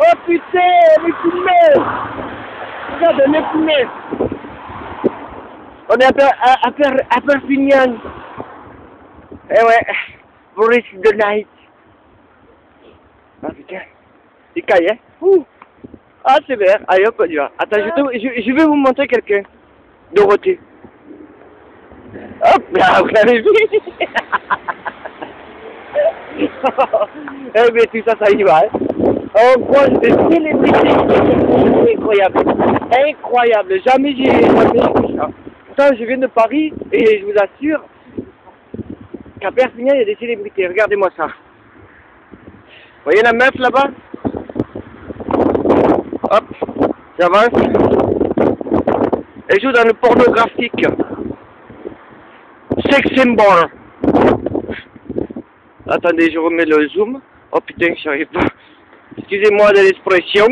Oh putain, les fumées. Regarde, les fumées. On est à Perpignan. Eh ouais, Boris the Night. Ah putain, c'est caille, hein. Ouh. Ah c'est vert, allez hop on y va. Attends, je vais vous montrer quelqu'un. Dorothée. Hop là, vous l'avez vu. Eh bien tout ça, ça y va, hein. On croise des célébrités. Incroyable. Incroyable, jamais j'ai vu ça. Pourtant je viens de Paris et je vous assure qu'à Perpignan il y a des célébrités, regardez-moi ça. Vous voyez la meuf là-bas? Hop, j'avance. Elle joue dans le pornographique. Sex symbol. Attendez, je remets le zoom. Oh putain, je n'arrive pas. Excusez-moi de l'expression.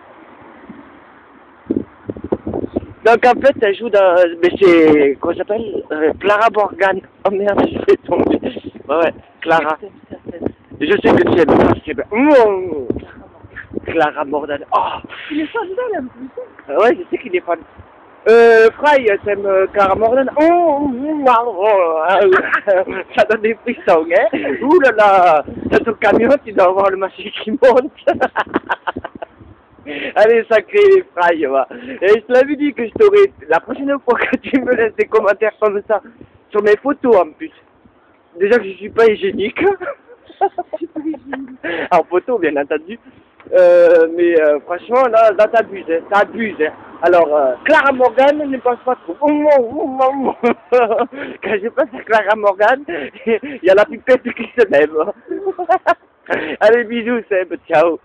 Donc en fait, elle joue dans... Mais c'est... Comment ça s'appelle? Clara Morgan. Oh merde, je vais tomber. Ouais, Clara. Je sais que tu aimes ça, c'est bien. Clara Morgan. Oh. Il est fan d'elle, en plus. Ouais, je sais qu'il est fan. Fry, t'aimes Clara Morgan? Ça donne des frissons, hein? Ouh là là! Dans ton camion, tu dois avoir le machin qui monte. Allez, sacré les Fry, va. Et je te l'avais dit que je t'aurais... La prochaine fois que tu me laisses des commentaires comme ça, sur mes photos en plus. Déjà que je suis pas hygiénique. En photo, bien entendu. Mais franchement, là t'abuses, hein, t'abuses. Hein. Alors, Clara Morgan ne pense pas trop. Quand je pense à Clara Morgan, il y a la pipette qui se lève. Allez, bisous, Seb, ciao.